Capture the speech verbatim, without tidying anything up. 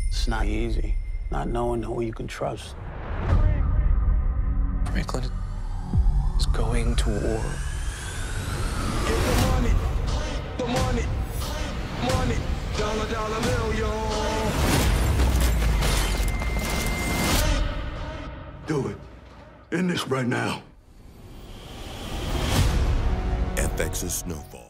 It's not easy, not knowing who you can trust. Franklin is going to war. Get the money, the money, money, dollar, dollar million. Do it. End this right now. F X's Snowfall.